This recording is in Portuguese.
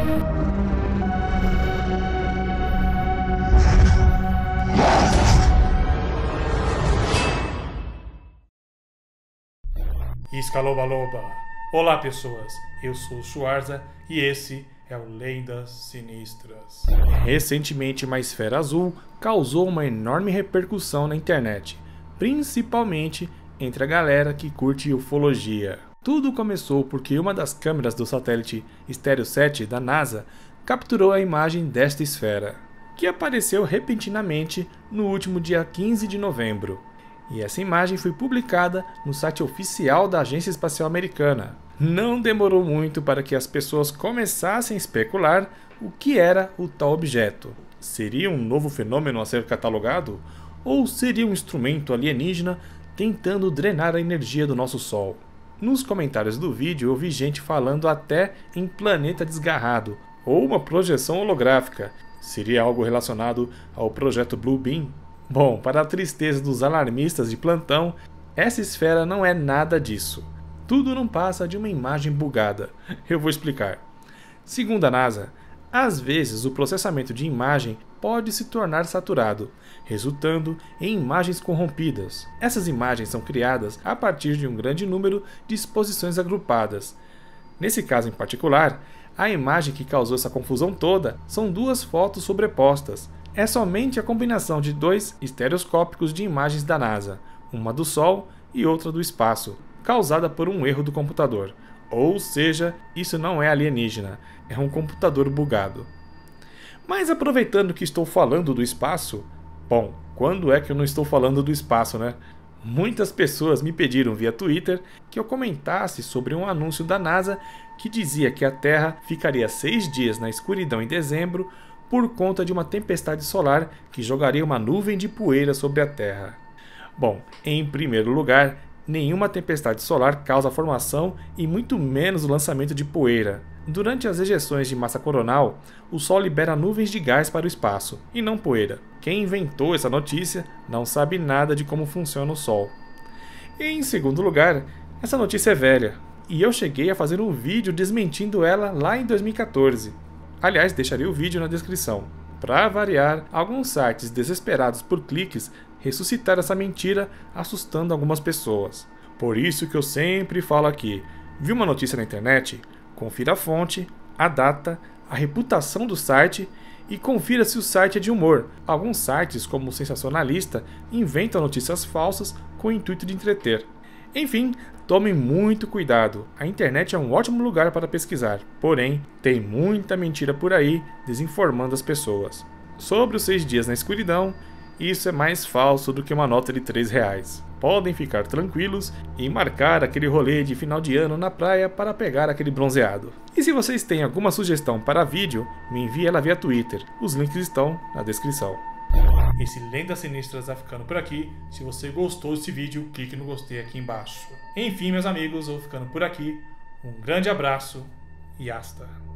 Iscaloba-loba! Olá pessoas, eu sou o Schwarza e esse é o Lendas Sinistras. Recentemente uma esfera azul causou uma enorme repercussão na internet, principalmente entre a galera que curte ufologia. Tudo começou porque uma das câmeras do satélite Stereo 7 da NASA capturou a imagem desta esfera, que apareceu repentinamente no último dia 15 de novembro. E essa imagem foi publicada no site oficial da Agência Espacial Americana. Não demorou muito para que as pessoas começassem a especular o que era o tal objeto. Seria um novo fenômeno a ser catalogado? Ou seria um instrumento alienígena tentando drenar a energia do nosso Sol? Nos comentários do vídeo eu vi gente falando até em planeta desgarrado, ou uma projeção holográfica. Seria algo relacionado ao projeto Blue Beam? Bom, para a tristeza dos alarmistas de plantão, essa esfera não é nada disso. Tudo não passa de uma imagem bugada. Eu vou explicar. Segundo a NASA, às vezes o processamento de imagem pode se tornar saturado, resultando em imagens corrompidas. Essas imagens são criadas a partir de um grande número de exposições agrupadas. Nesse caso em particular, a imagem que causou essa confusão toda são duas fotos sobrepostas. É somente a combinação de dois estereoscópicos de imagens da NASA, uma do Sol e outra do espaço, causada por um erro do computador. Ou seja, isso não é alienígena, é um computador bugado. Mas aproveitando que estou falando do espaço, bom, quando é que eu não estou falando do espaço, né? Muitas pessoas me pediram via Twitter que eu comentasse sobre um anúncio da NASA que dizia que a Terra ficaria 6 dias na escuridão em dezembro por conta de uma tempestade solar que jogaria uma nuvem de poeira sobre a Terra. Bom, em primeiro lugar, nenhuma tempestade solar causa a formação e muito menos o lançamento de poeira. Durante as ejeções de massa coronal, o Sol libera nuvens de gás para o espaço, e não poeira. Quem inventou essa notícia não sabe nada de como funciona o Sol. E em segundo lugar, essa notícia é velha, e eu cheguei a fazer um vídeo desmentindo ela lá em 2014. Aliás, deixarei o vídeo na descrição. Para variar, alguns sites desesperados por cliques ressuscitaram essa mentira, assustando algumas pessoas. Por isso que eu sempre falo aqui, viu uma notícia na internet? Confira a fonte, a data, a reputação do site e confira se o site é de humor. Alguns sites, como o Sensacionalista, inventam notícias falsas com o intuito de entreter. Enfim, tomem muito cuidado. A internet é um ótimo lugar para pesquisar, porém, tem muita mentira por aí desinformando as pessoas. Sobre os 6 dias na escuridão, isso é mais falso do que uma nota de R$3. Podem ficar tranquilos e marcar aquele rolê de final de ano na praia para pegar aquele bronzeado. E se vocês têm alguma sugestão para vídeo, me envie ela via Twitter. Os links estão na descrição. Esse Lendas Sinistras vai ficando por aqui. Se você gostou desse vídeo, clique no gostei aqui embaixo. Enfim, meus amigos, eu vou ficando por aqui. Um grande abraço e hasta!